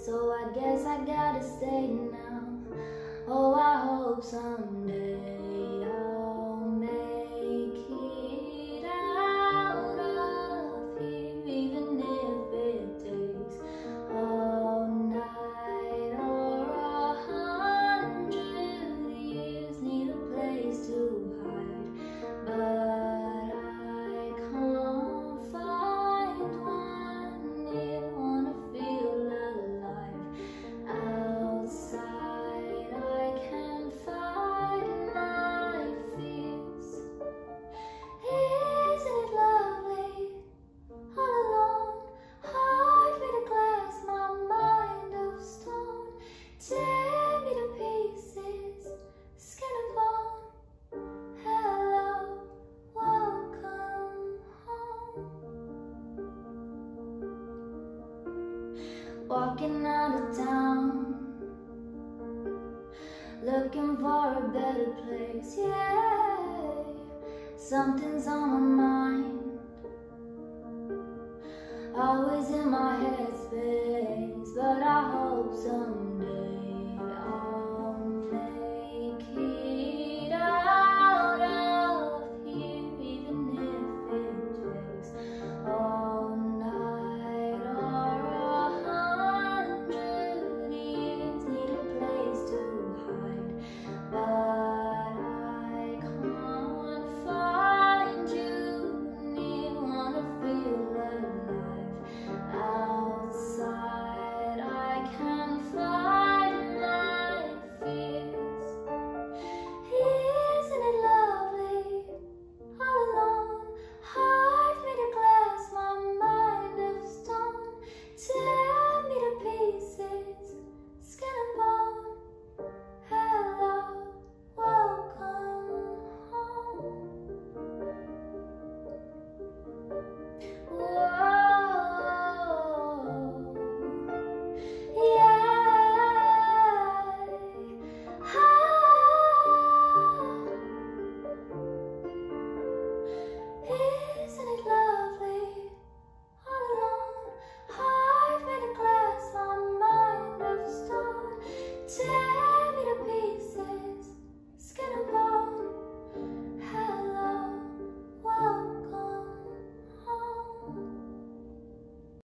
so I guess I gotta stay now. Oh, I hope someday I'll make it out of here, even if it takes all night or 100 years. Need a place to hide, but I can't find one near. Wanna feel alive outside. I can't fight my fears. Isn't it lovely? All alone, heart made of glass, my mind of stone. Tear me to pieces, skin and bone. Hello, welcome home. Walking out of town, looking for a better place, yeah. Something's on my mind, always in my headspace, but I hope someday I'll make